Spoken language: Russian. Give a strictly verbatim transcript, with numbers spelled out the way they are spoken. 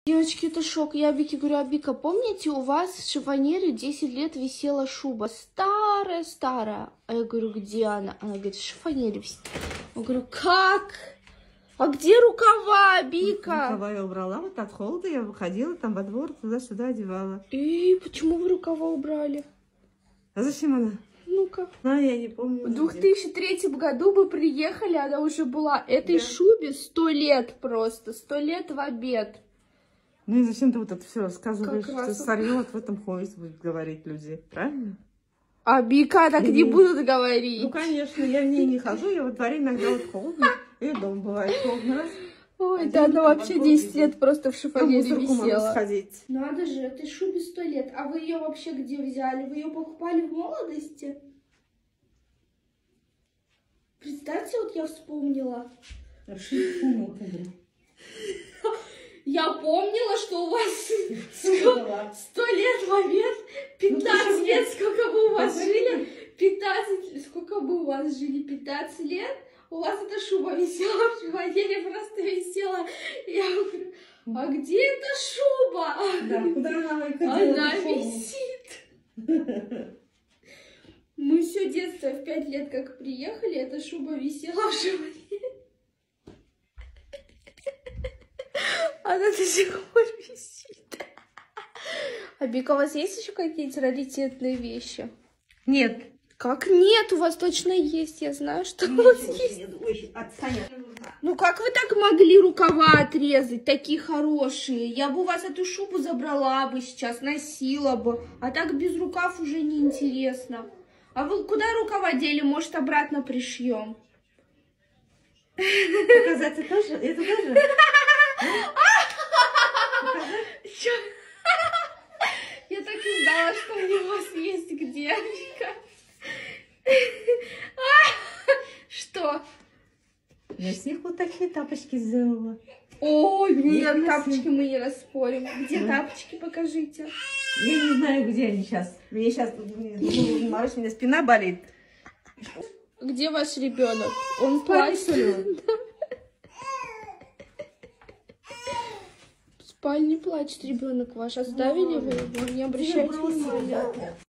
Девочки, это шок. Я Вике говорю: Абика, помните, у вас в шифонере десять лет висела шуба? Старая-старая. А я говорю: где она? Она говорит: в шифонере висит. Я говорю: как? А где рукава, Абика? Рукава я убрала, вот от холода я выходила там во двор, туда-сюда одевала. И почему вы рукава убрали? А зачем она? Ну-ка. А, я не помню. В две тысячи третьем году мы приехали, она уже была. Этой Да. шубе сто лет просто, сто лет в обед. Ну и зачем ты вот это все рассказываешь, Как что раз старье вот в этом ходит, будет говорить люди, правильно? А Бика так не будут говорить. Ну, конечно, я в ней не хожу, я во дворе иногда вот холодно, и дома бывает холодно. Раз. Ой, Один да, она там вообще во двор десять идет. лет просто в На шифонере мусорку могу висела. сходить. Надо же, этой шубе сто лет. А вы ее вообще где взяли? Вы ее покупали в молодости? Представьте, вот я вспомнила. Я помнила, что у вас сто лет в обед, пятнадцать лет, сколько бы у вас жили, пятнадцать, сколько бы у вас жили, пятнадцать лет, у вас эта шуба висела в шифонере, просто висела. Я говорю: а где эта шуба? Да, куда она выходила? Она висит. Мы все детство в пять лет как приехали, эта шуба висела в шифонере. Она до сих пор висит. А Бика, у вас есть еще какие-то раритетные вещи? Нет. Как нет? У вас точно есть. Я знаю, что у вас есть. Ой, отстань. Ну как вы так могли рукава отрезать, такие хорошие? Я бы у вас эту шубу забрала бы сейчас, носила бы. А так без рукав уже неинтересно. А вы куда рукава дели? Может, обратно пришьем? Показать это тоже? Это тоже? Чё? Я так и знала, что у вас есть где, Вика. Что? Я с них вот такие тапочки сделала. Ой, нет, Нет, тапочки мы не распорим. Где Да. тапочки, покажите. Я не знаю, где они сейчас. Мне сейчас, Марусь, у меня спина болит. Где ваш ребенок? Он Плачет, что плачет. ли? В спальне плачет ребенок ваш. Оставили вы его? Не обращайте внимания.